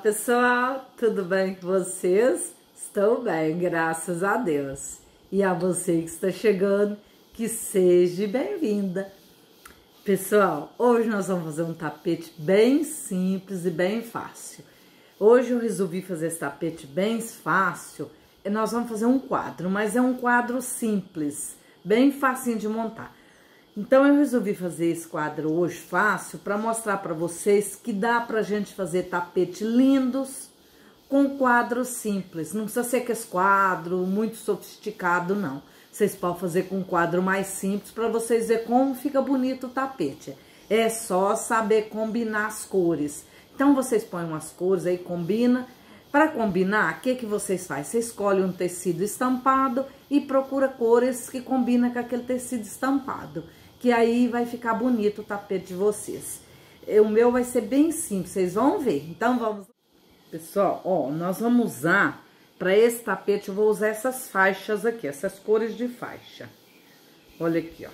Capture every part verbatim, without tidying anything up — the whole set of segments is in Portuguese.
pessoal, tudo bem com vocês? Estou bem, graças a Deus. E a você que está chegando, que seja bem-vinda. Pessoal, hoje nós vamos fazer um tapete bem simples e bem fácil. Hoje eu resolvi fazer esse tapete bem fácil. E nós vamos fazer um quadro, mas é um quadro simples, bem facinho de montar. Então eu resolvi fazer esse quadro hoje fácil para mostrar para vocês que dá pra gente fazer tapete lindos com quadro simples. Não precisa ser aquele quadro muito sofisticado, não. Vocês podem fazer com um quadro mais simples para vocês verem como fica bonito o tapete. É só saber combinar as cores. Então vocês põem umas cores aí, combina. Para combinar, o que que vocês fazem? Você escolhe um tecido estampado e procura cores que combinam com aquele tecido estampado. Que aí vai ficar bonito o tapete de vocês. O meu vai ser bem simples, vocês vão ver. Então vamos... Pessoal, ó, nós vamos usar, para esse tapete eu vou usar essas faixas aqui, essas cores de faixa. Olha aqui, ó.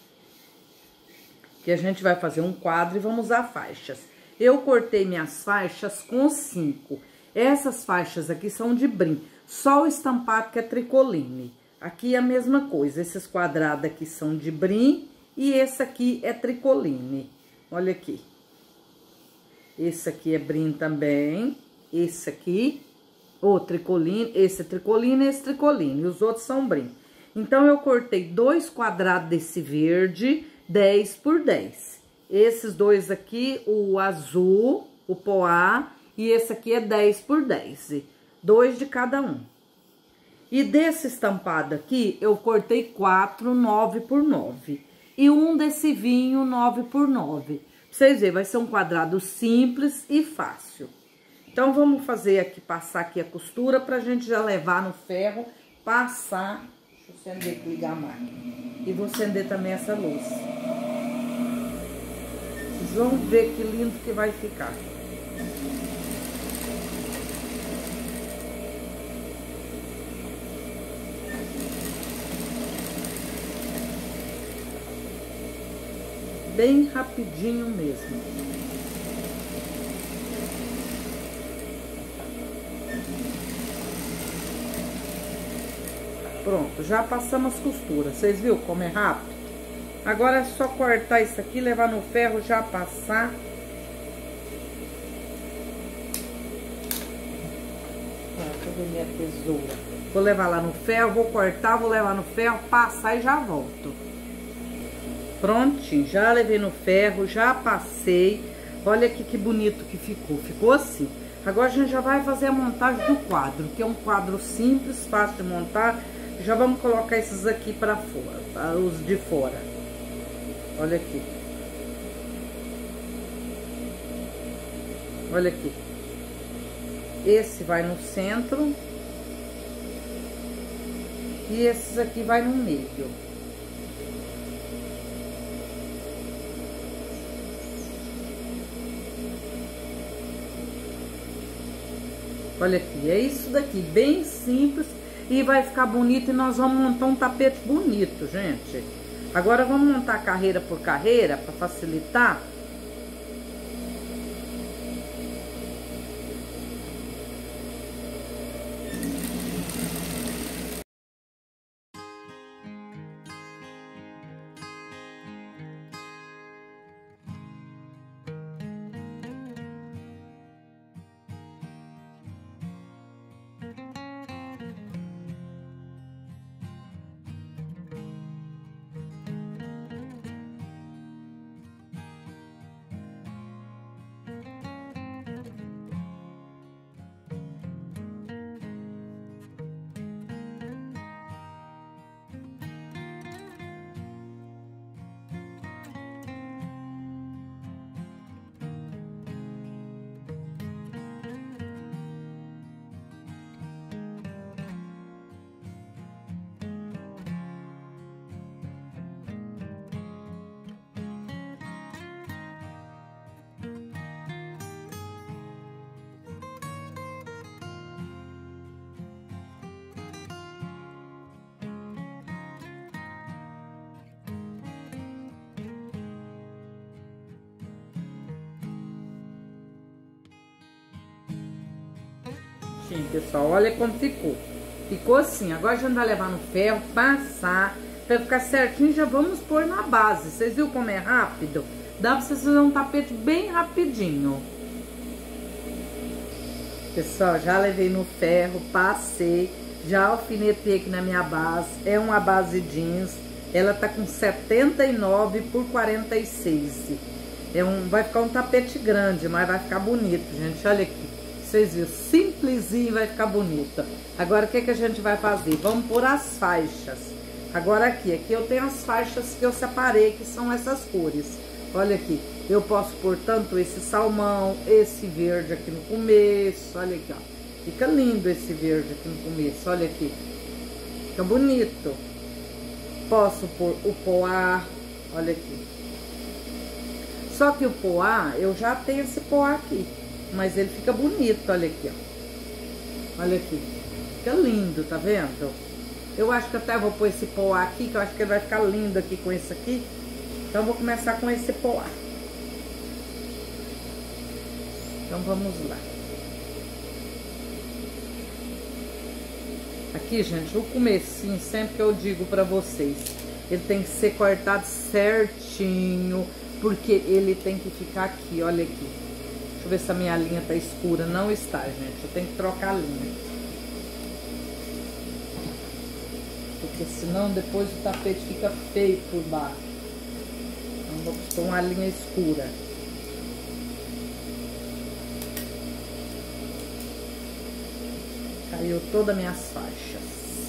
Que a gente vai fazer um quadro e vamos usar faixas. Eu cortei minhas faixas com cinco. Essas faixas aqui são de brim, só o estampado que é tricoline. Aqui é a mesma coisa, esses quadrados aqui são de brim. E esse aqui é tricoline, olha aqui. Esse aqui é brim também, esse aqui, o tricoline, esse é tricoline e esse tricoline, e os outros são brim. Então, eu cortei dois quadrados desse verde, dez por dez. Esses dois aqui, o azul, o poá, e esse aqui é dez por dez, dois de cada um. E desse estampado aqui, eu cortei quatro, nove por nove. E um desse vinho nove por nove. Pra vocês verem, vai ser um quadrado simples e fácil. Então, vamos fazer aqui, passar aqui a costura pra gente já levar no ferro, passar. Deixa eu acender aqui, ligar a máquina. E vou acender também essa luz. Vocês vão ver que lindo que vai ficar. Bem rapidinho mesmo. Pronto, já passamos as costuras. Vocês viram como é rápido? Agora é só cortar isso aqui, levar no ferro, já passar. Ah, cadê minha tesoura? Vou levar lá no ferro, vou cortar, vou levar no ferro, passar e já volto. Prontinho, já levei no ferro, já passei. Olha aqui que bonito que ficou. Ficou assim. Agora a gente já vai fazer a montagem do quadro, que é um quadro simples, fácil de montar. Já vamos colocar esses aqui para fora, tá? Os de fora. Olha aqui. Olha aqui. Esse vai no centro. E esses aqui vai no meio. Olha aqui, é isso daqui, bem simples e vai ficar bonito e nós vamos montar um tapete bonito, gente. Agora vamos montar carreira por carreira para facilitar. bonitinho, pessoal. Olha como ficou. Ficou assim. Agora a gente vai levar no ferro, passar, pra ficar certinho. Já vamos pôr na base. Vocês viram como é rápido? Dá pra vocês fazer um tapete bem rapidinho. Pessoal, já levei no ferro, passei, já alfinetei aqui na minha base. É uma base jeans. Ela tá com setenta e nove por quarenta e seis. É um, vai ficar um tapete grande, mas vai ficar bonito, gente. Olha aqui. Vocês viram? Simplesinho, vai ficar bonito. Agora, o que, que a gente vai fazer? Vamos pôr as faixas. Agora aqui, aqui eu tenho as faixas que eu separei, que são essas cores. Olha aqui. Eu posso pôr tanto esse salmão, esse verde aqui no começo. Olha aqui, ó. Fica lindo esse verde aqui no começo. Olha aqui. Fica bonito. Posso pôr o poá. Olha aqui. Só que o poá, eu já tenho esse poá aqui. Mas ele fica bonito, olha aqui, ó. Olha aqui. Fica lindo, tá vendo? Eu acho que até vou pôr esse poá aqui, que eu acho que ele vai ficar lindo aqui com esse aqui. Então, eu vou começar com esse poá. Então, vamos lá. Aqui, gente, o comecinho, sempre que eu digo pra vocês, ele tem que ser cortado certinho, porque ele tem que ficar aqui, olha aqui. Deixa eu ver se a minha linha tá escura. Não está, gente. Eu tenho que trocar a linha. Porque senão depois o tapete fica feio por baixo. Então vou pôr uma linha escura. Caiu todas as minhas faixas.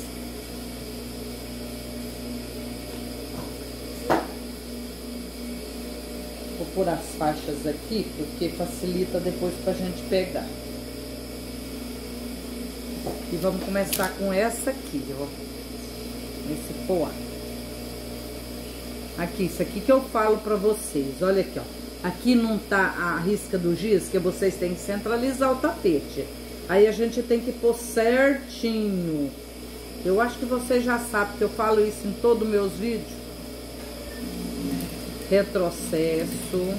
Vou pôr as faixas aqui, porque facilita depois pra gente pegar. E vamos começar com essa aqui, ó. Esse poá. Aqui, isso aqui que eu falo pra vocês. Olha aqui, ó. Aqui não tá a risca do giz, que vocês têm que centralizar o tapete. Aí a gente tem que pôr certinho. Eu acho que vocês já sabem que eu falo isso em todos os meus vídeos. Retrocesso.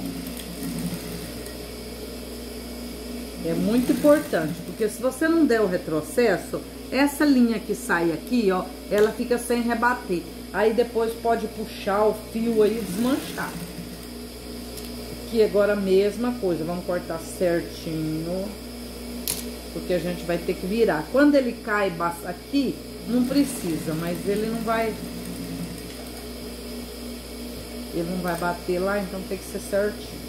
É muito importante, porque se você não der o retrocesso, essa linha que sai aqui, ó, ela fica sem rebater. Aí depois pode puxar o fio aí e desmanchar. Aqui agora a mesma coisa, vamos cortar certinho, porque a gente vai ter que virar. Quando ele cai aqui, não precisa, mas ele não vai... Ele não vai bater lá, então tem que ser certinho.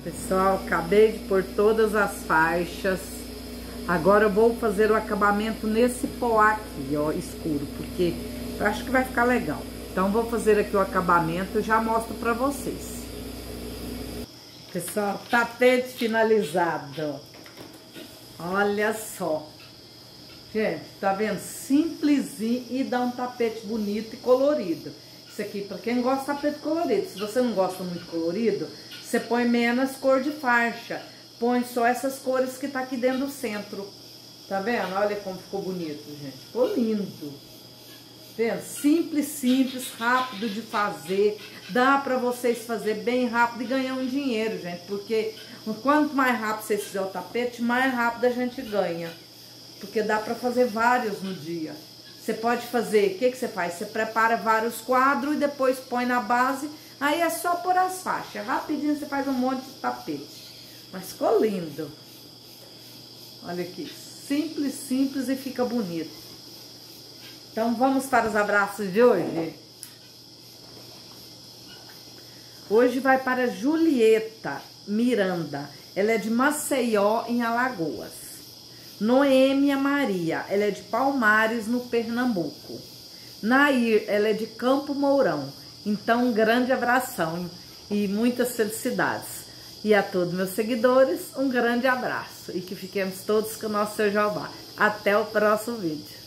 Pessoal, acabei de pôr todas as faixas. Agora eu vou fazer o acabamento nesse poá aqui, ó, escuro, porque eu acho que vai ficar legal. Então vou fazer aqui o acabamento e já mostro pra vocês. Pessoal, tapete finalizado. Olha só. Gente, tá vendo? Simplesinho e dá um tapete bonito e colorido. Isso aqui pra quem gosta de tapete colorido. Se você não gosta muito colorido, você põe menos cor de faixa. Põe só essas cores que tá aqui dentro do centro. Tá vendo? Olha como ficou bonito, gente. Ficou lindo. Vendo? Simples, simples, rápido de fazer. Dá pra vocês fazer bem rápido e ganhar um dinheiro, gente. Porque quanto mais rápido vocês fizerem o tapete, mais rápido a gente ganha. Porque dá pra fazer vários no dia. Você pode fazer, o que que você faz? Você prepara vários quadros e depois põe na base. Aí é só pôr as faixas. Rapidinho você faz um monte de tapete. Mas ficou lindo. Olha aqui. Simples, simples e fica bonito. Então vamos para os abraços de hoje. Hoje vai para Julieta Miranda. Ela é de Maceió, em Alagoas. Noêmia Maria, ela é de Palmares, no Pernambuco. Nair, ela é de Campo Mourão. Então, um grande abração e muitas felicidades. E a todos meus seguidores, um grande abraço. E que fiquemos todos com o nosso Seu Jeová. Até o próximo vídeo.